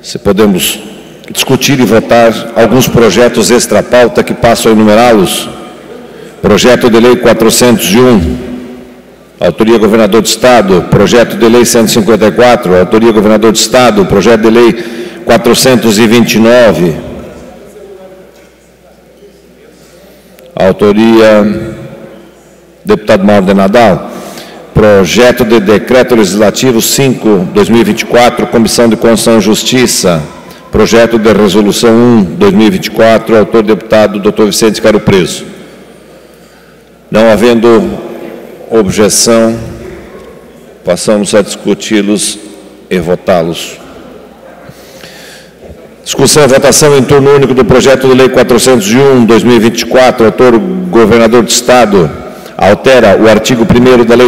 Se podemos discutir e votar alguns projetos extra-pauta que passo a enumerá-los. Projeto de Lei 401, autoria Governador do Estado. Projeto de Lei 154, autoria Governador do Estado. Projeto de Lei 429, autoria Deputado Mauro de Nadal. Projeto de Decreto Legislativo 5/2024, Comissão de Constituição e Justiça. Projeto de Resolução 1/2024, autor deputado Dr. Vicente Caro Preso. Não havendo objeção, passamos a discuti-los e votá-los. Discussão e votação em turno único do projeto de lei 401/2024, autor Governador do Estado, altera o artigo 1º da Lei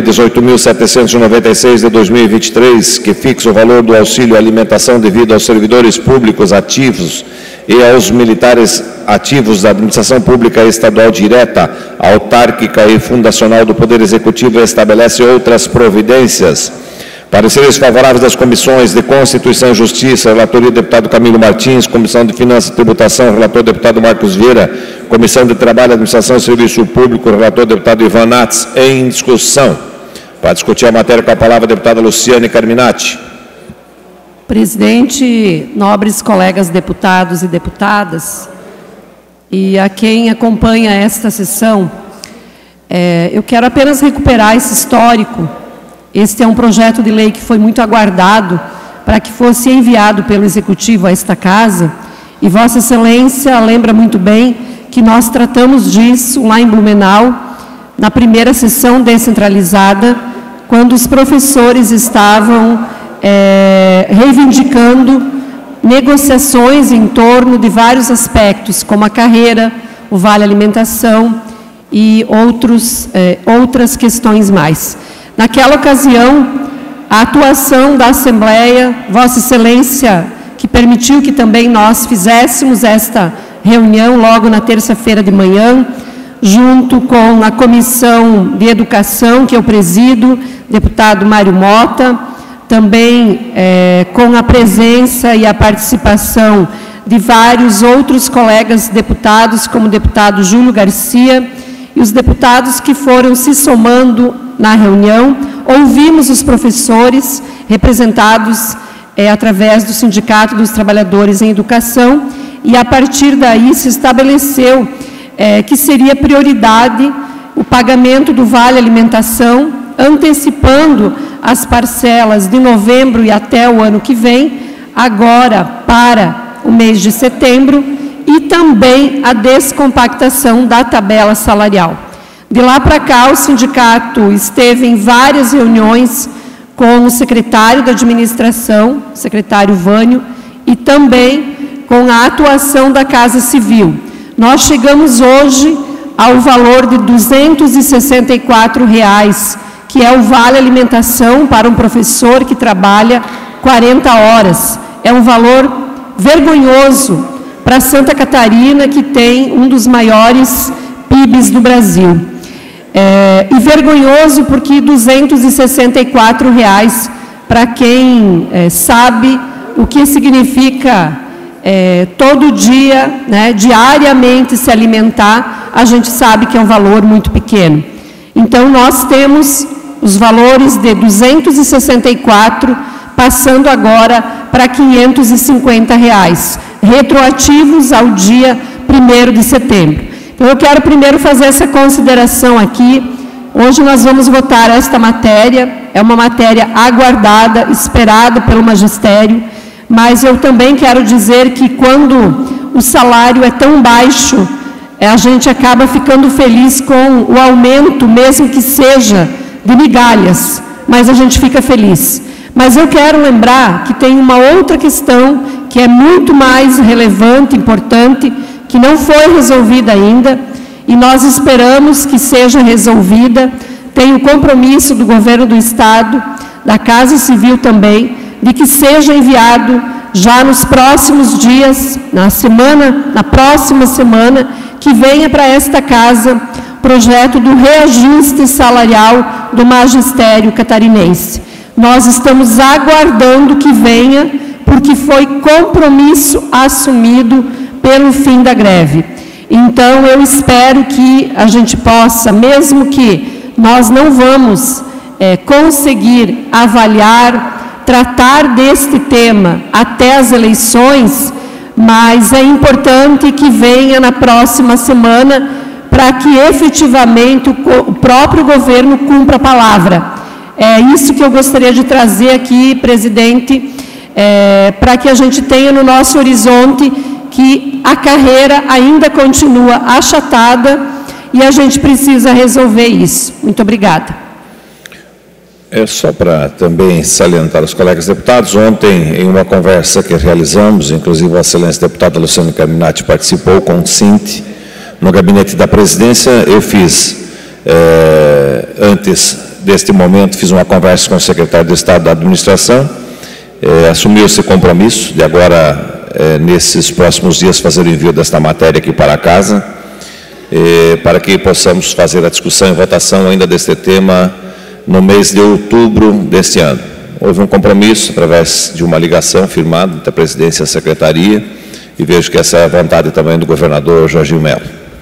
18.796 de 2023, que fixa o valor do auxílio alimentação devido aos servidores públicos ativos e aos militares ativos da administração pública estadual direta, autárquica e fundacional do Poder Executivo e estabelece outras providências. Pareceres favoráveis das comissões de Constituição e Justiça, relatoria deputado Camilo Martins, Comissão de Finanças e Tributação, relator deputado Marcos Vieira, Comissão de Trabalho, Administração e Serviço Público, relator deputado Ivan Nats, em discussão. Para discutir a matéria, com a palavra a deputada Luciane Carminati. Presidente, nobres colegas deputados e deputadas, e a quem acompanha esta sessão, eu quero apenas recuperar esse histórico. Este é um projeto de lei que foi muito aguardado para que fosse enviado pelo Executivo a esta Casa, e Vossa Excelência lembra muito bem que nós tratamos disso lá em Blumenau, na primeira sessão descentralizada, quando os professores estavam reivindicando negociações em torno de vários aspectos, como a carreira, o vale alimentação e outras questões mais. Naquela ocasião, a atuação da Assembleia, Vossa Excelência, que permitiu que também nós fizéssemos esta reunião logo na terça-feira de manhã, junto com a Comissão de Educação, que eu presido, deputado Mário Mota, também com a presença e a participação de vários outros colegas deputados, como o deputado Júlio Garcia, e os deputados que foram se somando na reunião. Ouvimos os professores representados através do Sindicato dos Trabalhadores em Educação, e a partir daí se estabeleceu que seria prioridade o pagamento do Vale Alimentação, antecipando as parcelas de novembro e até o ano que vem, agora para o mês de setembro, e também a descompactação da tabela salarial. De lá para cá, o sindicato esteve em várias reuniões com o secretário da administração, o secretário Vânio, e também com a atuação da Casa Civil. Nós chegamos hoje ao valor de R$ 264, que é o vale alimentação para um professor que trabalha 40 horas. É um valor vergonhoso para Santa Catarina, que tem um dos maiores PIBs do Brasil. E vergonhoso porque R$ 264, para quem sabe o que significa todo dia, diariamente se alimentar, a gente sabe que é um valor muito pequeno. Então, nós temos os valores de R$ 264, passando agora para R$ 550, retroativos ao dia 1º de setembro. Então, eu quero primeiro fazer essa consideração aqui. Hoje nós vamos votar esta matéria, é uma matéria aguardada, esperada pelo magistério, mas eu também quero dizer que quando o salário é tão baixo, a gente acaba ficando feliz com o aumento, mesmo que seja de migalhas, mas a gente fica feliz. Mas eu quero lembrar que tem uma outra questão que é muito mais relevante, importante, que não foi resolvida ainda, e nós esperamos que seja resolvida. Tem o compromisso do Governo do Estado, da Casa Civil também, de que seja enviado já nos próximos dias, na próxima semana, que venha para esta Casa projeto do reajuste salarial do magistério catarinense. Nós estamos aguardando que venha, porque foi compromisso assumido pelo fim da greve. Então, eu espero que a gente possa, mesmo que nós não vamos conseguir avaliar, tratar deste tema até as eleições, mas é importante que venha na próxima semana para que efetivamente o próprio governo cumpra a palavra. É isso que eu gostaria de trazer aqui, presidente, para que a gente tenha no nosso horizonte que a carreira ainda continua achatada e a gente precisa resolver isso. Muito obrigada. Só para também salientar os colegas deputados, ontem, em uma conversa que realizamos, inclusive a excelência deputada Luciana Carminati participou com o Cinti, no gabinete da presidência, eu fiz, antes deste momento, fiz uma conversa com o secretário de Estado da Administração, assumiu esse compromisso de agora, nesses próximos dias, fazer o envio desta matéria aqui para casa, para que possamos fazer a discussão e votação ainda deste tema no mês de outubro deste ano. Houve um compromisso, através de uma ligação firmada entre a presidência e a secretaria, e vejo que essa é a vontade também do governador Jorginho Melo.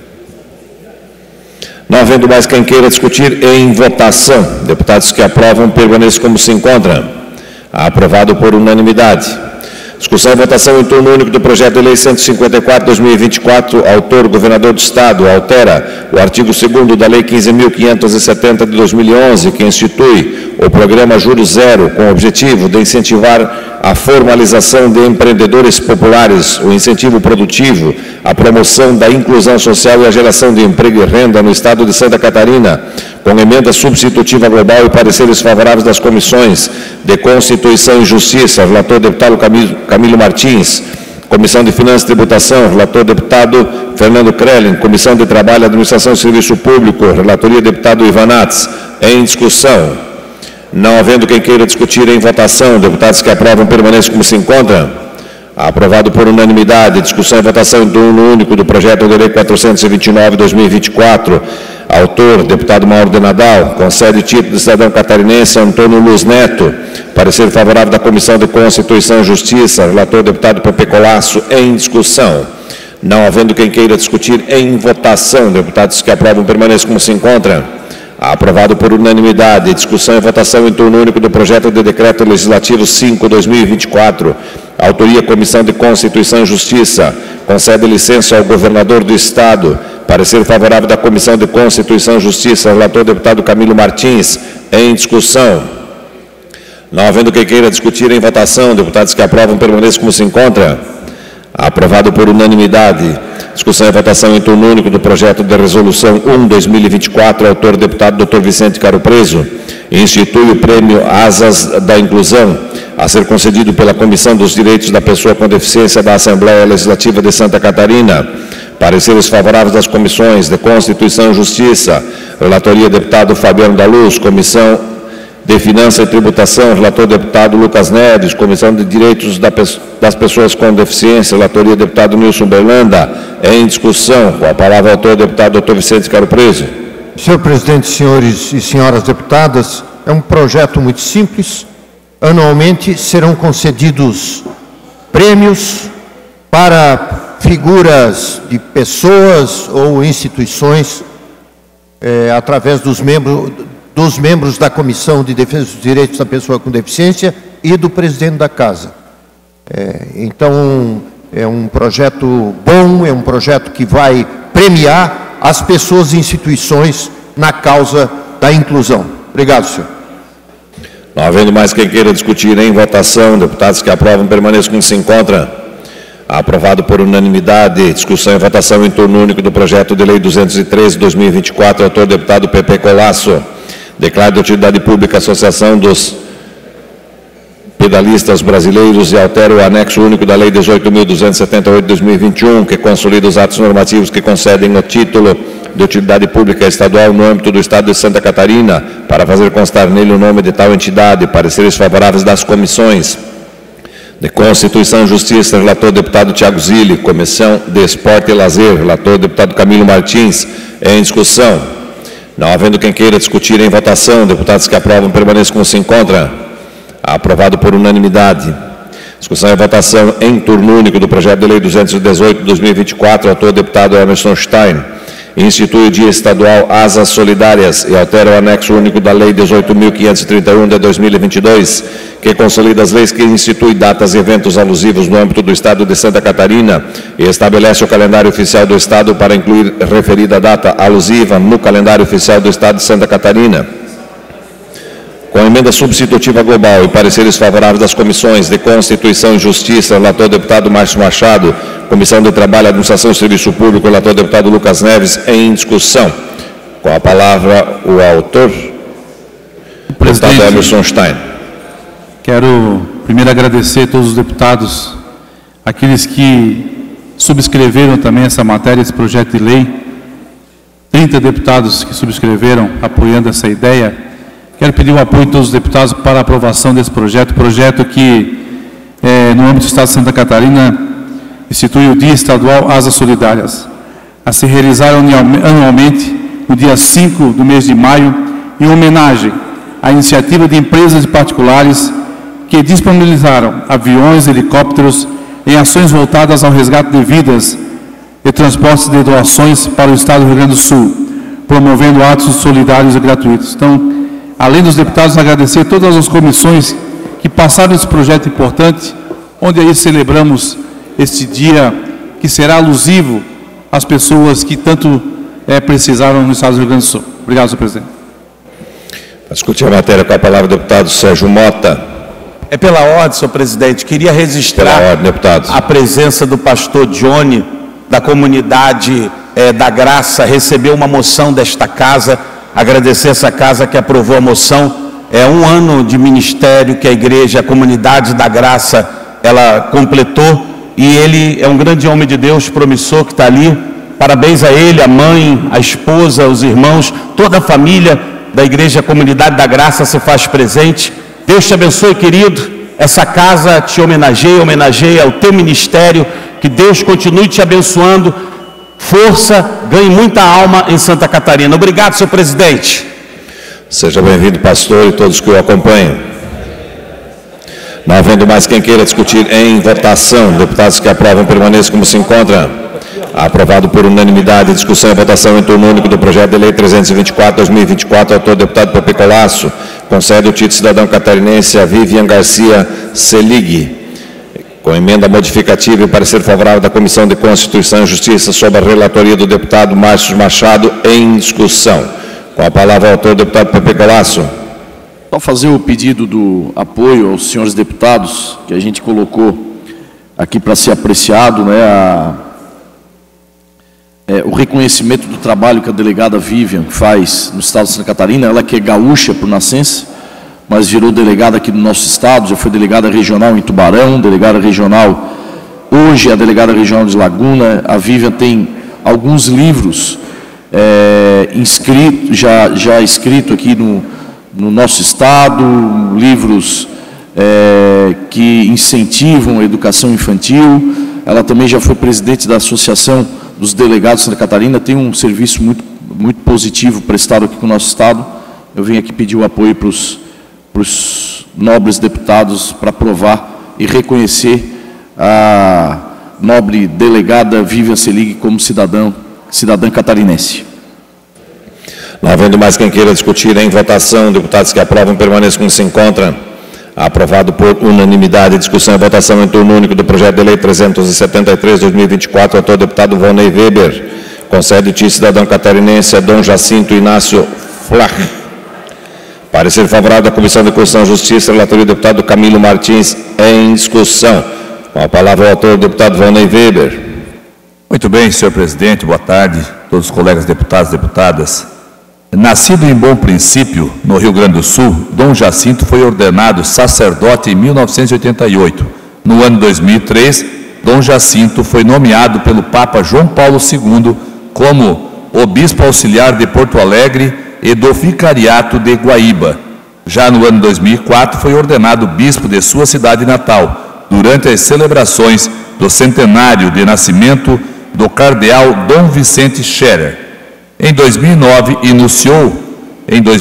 Não havendo mais quem queira discutir, em votação, deputados que aprovam permaneçam como se encontram. Aprovado por unanimidade. Discussão e votação em turno único do projeto de lei 154/2024, autor, governador do Estado, altera o artigo 2º da lei 15.570 de 2011, que institui o programa Juro Zero, com o objetivo de incentivar a formalização de empreendedores populares, o incentivo produtivo, a promoção da inclusão social e a geração de emprego e renda no Estado de Santa Catarina, com emenda substitutiva global e pareceres favoráveis das comissões de Constituição e Justiça, relator deputado Camilo Martins, Comissão de Finanças e Tributação, relator deputado Fernando Krellin, Comissão de Trabalho, Administração e Serviço Público, relatoria deputado Ivan Nats. Em discussão. Não havendo quem queira discutir, em votação, deputados que aprovam permaneçam como se encontram. Aprovado por unanimidade. Discussão e votação em turno único do projeto de lei 429/2024. Autor, deputado Mauro de Nadal. Concede título de cidadão catarinense Antônio Luz Neto. Parecer favorável da Comissão de Constituição e Justiça. Relator, deputado Pepe Colasso. Em discussão. Não havendo quem queira discutir, em votação, deputados que aprovam permaneçam como se encontram. Aprovado por unanimidade. Discussão e votação em turno único do projeto de decreto legislativo 5/2024. Autoria, Comissão de Constituição e Justiça. Concede licença ao governador do Estado. Parecer favorável da Comissão de Constituição e Justiça. Relator, deputado Camilo Martins. Em discussão. Não havendo quem queira discutir, em votação, deputados que aprovam permaneçam como se encontra. Aprovado por unanimidade. Discussão e votação em turno único do projeto de resolução 1/2024, autor deputado Dr. Vicente Caro Preso, institui o prêmio Asas da Inclusão, a ser concedido pela Comissão dos Direitos da Pessoa com Deficiência da Assembleia Legislativa de Santa Catarina. Pareceres favoráveis das comissões de Constituição e Justiça, relatoria deputado Fabiano da Luz, Comissão de Finanças e Tributação, relator deputado Lucas Neves, Comissão de Direitos das Pessoas com Deficiência, relatoria deputado Nilson Berlanda. Em discussão, com a palavra ao autor, deputado Dr. Vicente Caro Preso. Senhor presidente, senhores e senhoras deputadas, é um projeto muito simples. Anualmente serão concedidos prêmios para figuras de pessoas ou instituições através dos membros da Comissão de Defesa dos Direitos da Pessoa com Deficiência e do presidente da Casa. Então, é um projeto bom, é um projeto que vai premiar as pessoas e instituições na causa da inclusão. Obrigado, senhor. Não havendo mais quem queira discutir, em votação, deputados que aprovam permaneçam como se encontram. Aprovado por unanimidade. Discussão e votação em turno único do projeto de lei 213/2024, autor deputado Pepe Colasso. Declara de utilidade pública a Associação dos Pedalistas Brasileiros e altera o anexo único da Lei 18.278/2021, que consolida os atos normativos que concedem o título de utilidade pública estadual no âmbito do Estado de Santa Catarina, para fazer constar nele o nome de tal entidade. Pareceres favoráveis das comissões de Constituição e Justiça, relator deputado Tiago Zilli, Comissão de Esporte e Lazer, relator deputado Camilo Martins. Em discussão. Não havendo quem queira discutir, em votação, deputados que aprovam permaneçam como se encontra. Aprovado por unanimidade. Discussão e votação em turno único do projeto de lei 218/2024, autor deputado Emerson Stein. Institui o Dia Estadual Asas Solidárias e altera o anexo único da Lei 18.531 de 2022, que consolida as leis que instituem datas e eventos alusivos no âmbito do Estado de Santa Catarina e estabelece o calendário oficial do Estado para incluir referida data alusiva no calendário oficial do Estado de Santa Catarina. Com emenda substitutiva global e pareceres favoráveis das comissões de Constituição e Justiça, relator deputado Márcio Machado, Comissão de Trabalho, Administração e Serviço Público, relator deputado Lucas Neves, em discussão. Com a palavra o autor, deputado Emerson Stein. Quero primeiro agradecer a todos os deputados, aqueles que subscreveram também essa matéria, esse projeto de lei, 30 deputados que subscreveram apoiando essa ideia. Quero pedir o apoio de todos os deputados para a aprovação desse projeto que, no âmbito do Estado de Santa Catarina, institui o Dia Estadual Asas Solidárias, a se realizar anualmente, no dia 5 do mês de maio, em homenagem à iniciativa de empresas e particulares que disponibilizaram aviões e helicópteros em ações voltadas ao resgate de vidas e transportes de doações para o Estado do Rio Grande do Sul, promovendo atos solidários e gratuitos. Então, além dos deputados, agradecer todas as comissões que passaram esse projeto importante, onde aí celebramos este dia que será alusivo às pessoas que tanto precisaram no Estado do Rio Grande do Sul. Obrigado, senhor presidente. Para discutir a matéria, com a palavra o deputado Sérgio Mota. É pela ordem, senhor presidente. Queria registrar a presença do pastor Johnny, da comunidade da Graça, recebeu uma moção desta casa. Agradecer essa casa que aprovou a moção. É um ano de ministério que a igreja, a comunidade da Graça, ela completou, e ele é um grande homem de Deus, promissor, que está ali. Parabéns a ele, a mãe, a esposa, os irmãos, toda a família da igreja, a comunidade da Graça se faz presente. Deus te abençoe, querido. Essa casa te homenageia o teu ministério. Que Deus continue te abençoando. Força, ganhe muita alma em Santa Catarina. Obrigado, senhor presidente. Seja bem-vindo, pastor, e todos que o acompanham. Não havendo mais quem queira discutir em votação, deputados que aprovam permaneçam como se encontram. Aprovado por unanimidade. Discussão e votação em turno único do projeto de lei 324/2024, autor deputado Pepe Colasso. Concede o título de cidadão catarinense a Vivian Garcia Selig. Com emenda modificativa e parecer favorável da Comissão de Constituição e Justiça, sob a relatoria do deputado Márcio Machado, em discussão. Com a palavra o autor, deputado Pepe Colasso. Só fazer o pedido do apoio aos senhores deputados, que a gente colocou aqui para ser apreciado, né, o reconhecimento do trabalho que a delegada Vivian faz no Estado de Santa Catarina. Ela que é gaúcha por nascença, mas virou delegada aqui no nosso estado, já foi delegada regional em Tubarão, delegada regional, hoje é a delegada regional de Laguna. A Vivian tem alguns livros já escrito aqui no nosso estado, livros que incentivam a educação infantil. Ela também já foi presidente da Associação dos Delegados de Santa Catarina, tem um serviço muito positivo prestado aqui com o nosso estado. Eu venho aqui pedir o apoio para os nobres deputados para aprovar e reconhecer a nobre delegada Vivian Selig como cidadã catarinense. Não havendo mais quem queira discutir em votação, deputados que aprovam permaneçam como se encontram. Aprovado por unanimidade. Discussão e votação em turno único do projeto de lei 373/2024, autor deputado Volney Weber. Concede o título de cidadão catarinense a Dom Jacinto Inácio Flach. Parecer favorável da Comissão de Constituição e Justiça, relatoria do deputado Camilo Martins, em discussão. Com a palavra o autor, deputado Volney Weber. Muito bem, senhor presidente, boa tarde, todos os colegas deputados e deputadas. Nascido em Bom Princípio, no Rio Grande do Sul, Dom Jacinto foi ordenado sacerdote em 1988. No ano 2003, Dom Jacinto foi nomeado pelo Papa João Paulo II como o bispo auxiliar de Porto Alegre e do Vicariato de Guaíba. Já no ano 2004, foi ordenado bispo de sua cidade natal, durante as celebrações do centenário de nascimento do cardeal Dom Vicente Scherer. Em 2009,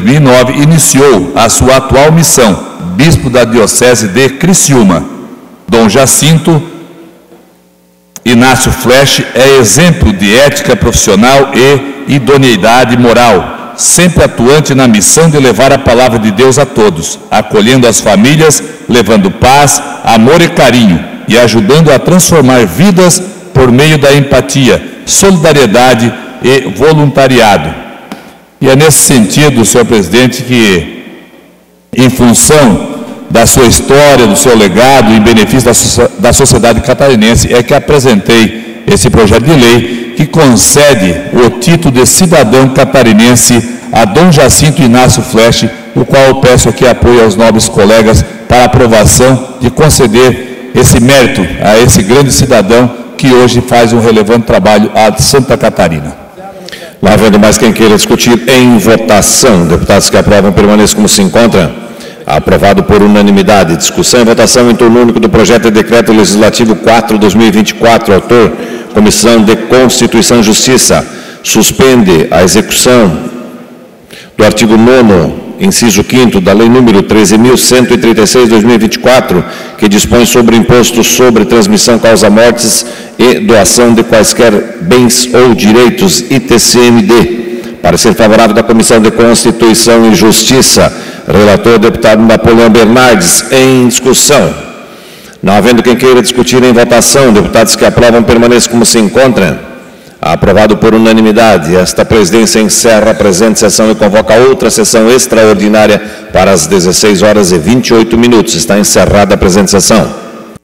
iniciou a sua atual missão, bispo da Diocese de Criciúma. Dom Jacinto Inácio Flesch é exemplo de ética profissional e idoneidade moral, sempre atuante na missão de levar a palavra de Deus a todos, acolhendo as famílias, levando paz, amor e carinho e ajudando a transformar vidas por meio da empatia, solidariedade e voluntariado. E é nesse sentido, senhor presidente, que, em função da sua história, do seu legado, em benefício da sociedade catarinense, é que apresentei esse projeto de lei que concede o título de cidadão catarinense a Dom Jacinto Inácio Flesch, o qual eu peço aqui apoio aos nobres colegas para aprovação de conceder esse mérito a esse grande cidadão que hoje faz um relevante trabalho a Santa Catarina. Não havendo mais quem queira discutir, em votação, deputados que aprovam permaneçam como se encontram. Aprovado por unanimidade. Discussão e votação em turno único do projeto de decreto legislativo 4/2024, autor, Comissão de Constituição e Justiça. Suspende a execução do artigo 9º, inciso 5º, da Lei número 13.136/2024, que dispõe sobre o imposto sobre transmissão causa-mortes e doação de quaisquer bens ou direitos, ITCMD. Parecer favorável da Comissão de Constituição e Justiça. Relator, deputado Napoleão Bernardes. Em discussão. Não havendo quem queira discutir, em votação, deputados que aprovam permaneçam como se encontram. Aprovado por unanimidade. Esta presidência encerra a presente sessão e convoca outra sessão extraordinária para as 16h28. Está encerrada a presente sessão.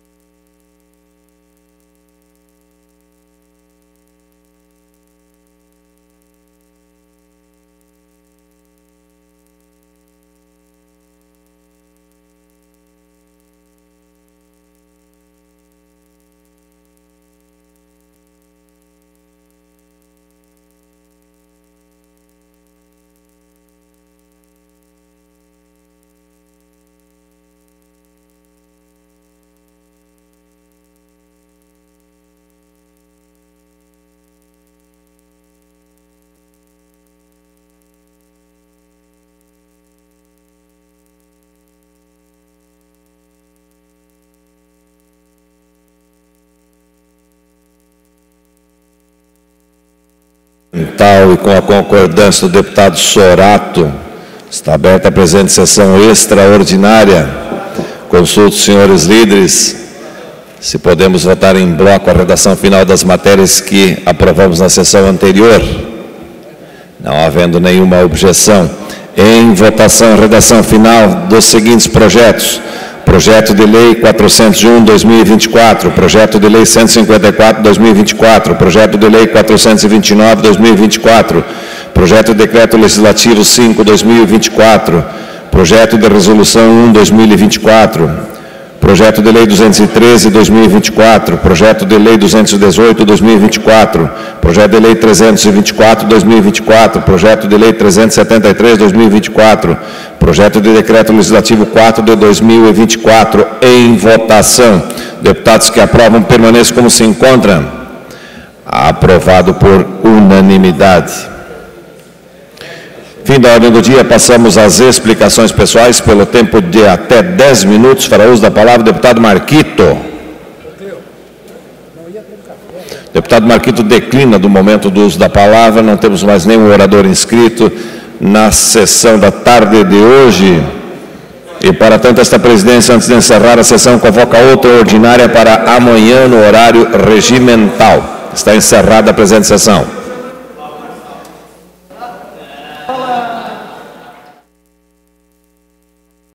E com a concordância do deputado Sorato, está aberta a presente sessão extraordinária. Consulto os senhores líderes se podemos votar em bloco a redação final das matérias que aprovamos na sessão anterior. Não havendo nenhuma objeção. Em votação, redação final dos seguintes projetos. Projeto de Lei 401/2024, Projeto de Lei 154/2024, Projeto de Lei 429/2024, Projeto de Decreto Legislativo 5/2024, Projeto de Resolução 1/2024, Projeto de Lei 213/2024, Projeto de Lei 218/2024, Projeto de Lei 324/2024, Projeto de Lei 373/2024, Projeto de Decreto Legislativo 4/2024, em votação. Deputados que aprovam permaneçam como se encontram. Aprovado por unanimidade. Fim da ordem do dia, passamos às explicações pessoais pelo tempo de até 10 minutos. Fará uso da palavra o deputado Marquito. Deputado Marquito declina do momento do uso da palavra, não temos mais nenhum orador inscrito na sessão da tarde de hoje. E, para tanto, esta presidência, antes de encerrar a sessão, convoca outra ordinária para amanhã no horário regimental. Está encerrada a presente sessão.